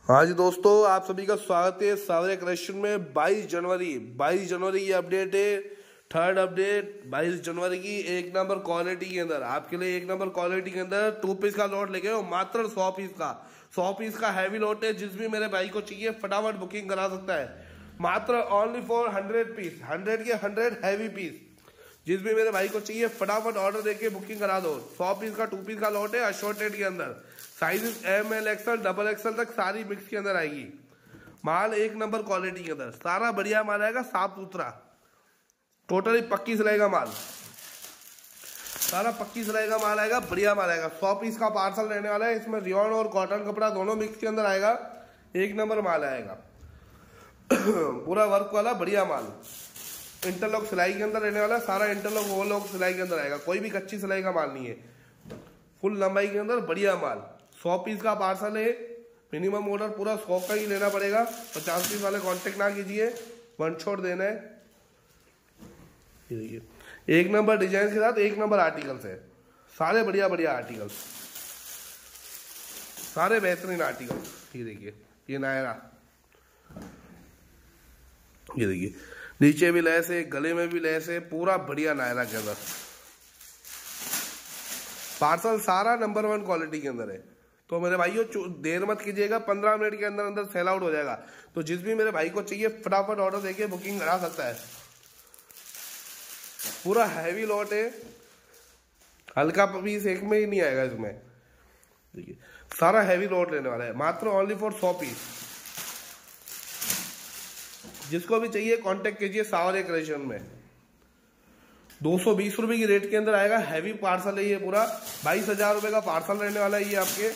हाँ जी दोस्तों, आप सभी का स्वागत है सावरे कलेक्शन में। 22 जनवरी की अपडेट है। थर्ड अपडेट 22 जनवरी की एक नंबर क्वालिटी के अंदर आपके लिए एक नंबर क्वालिटी के अंदर 2 पीस का लॉट लेके हो, मात्र 100 पीस का हैवी लॉट है। जिस भी मेरे भाई को चाहिए फटाफट बुकिंग करा सकता है। मात्र ओनली फॉर 100 पीस, 100 के 100 हैवी पीस। जिस भी मेरे भाई को चाहिए फटाफट ऑर्डर देके बुकिंग करा दो। 100 पीस का 2 पीस का लॉट है, अशॉर्टेड के अंदर। साइजेस ML XL XXL तक सारी मिक्स के अंदर आएगी। माल एक नंबर क्वालिटी के अंदर, सारा बढ़िया माल आएगा, साफ सुथरा, टोटली पक्की सिलाई का माल, सारा पक्की सिलाई का माल आएगा, बढ़िया माल आएगा। 100 पीस का पार्सल रहने वाला है। इसमें रियॉन और कॉटन कपड़ा दोनों मिक्स के अंदर आएगा। एक नंबर माल आएगा पूरा वर्क वाला बढ़िया माल। इंटरलॉक सिलाई के अंदर रहने वाला, सारा इंटरलॉक ओवरलॉक सिलाई के अंदर आएगा। कोई भी कच्ची सिलाई का माल नहीं है, फुल लंबाई के अंदर बढ़िया माल। 100 पीस का पार्सल है। मिनिमम ऑर्डर पूरा 100 का ही लेना पड़ेगा। 50 पीस वाले कांटेक्ट ना कीजिए, वन शॉट देना है। ये देखिए, एक नंबर डिजाइन के साथ एक नंबर आर्टिकल्स है। सारे बढ़िया बढ़िया आर्टिकल्स, सारे बेहतरीन आर्टिकल्स। ये देखिए, ये नायरा, ये देखिए नीचे भी लेस है, गले में भी लेस है, पूरा बढ़िया नायरा के अंदर। पार्सल सारा नंबर 1 क्वालिटी के अंदर है। तो मेरे भाइयों देर मत कीजिएगा, 15 मिनट के अंदर अंदर सेल आउट हो जाएगा। तो जिस भी मेरे भाई को चाहिए फटाफट ऑर्डर देके बुकिंग करा सकता है। पूरा हैवी लॉट है, हल्का पीस एक में ही नहीं आएगा इसमें। देखिए सारा हैवी लॉट लेने वाला है, मात्र ओनली फॉर 100 पीस। जिसको भी चाहिए कांटेक्ट कीजिए सावरे कलेक्शन में। 220 रुपए की रेट के अंदर आएगा। हैवी पार्सल है ये पूरा। 22,000 रुपए का पार्सल रहने वाला है ये आपके।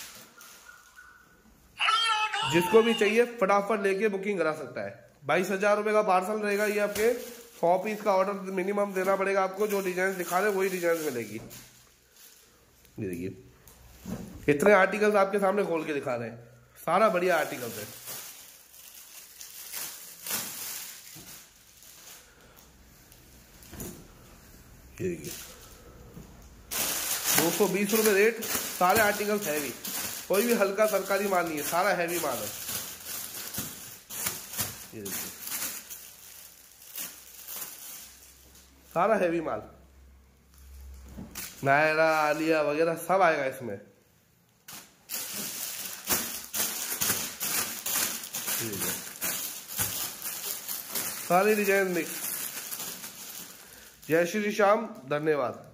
जिसको भी चाहिए फटाफट लेके बुकिंग करा सकता है। 22,000 रुपए का पार्सल रहेगा ये आपके। 100 पीस का ऑर्डर मिनिमम देना पड़ेगा आपको। जो डिजाइन दिखा रहे वही डिजाइन मिलेगी। ये देखिए इतने आर्टिकल्स आपके सामने खोल के दिखा रहे हैं, सारा बढ़िया आर्टिकल्स है। ये देखिए 220 रुपए रेट, सारे आर्टिकल्स हैवी, कोई भी हल्का सरकारी माल नहीं है, सारा हैवी माल है। ये देखिए सारा हैवी माल, नायरा आलिया वगैरह सब आएगा इसमें। सारी डिजाइन मिक्स। जय श्री श्याम, धन्यवाद।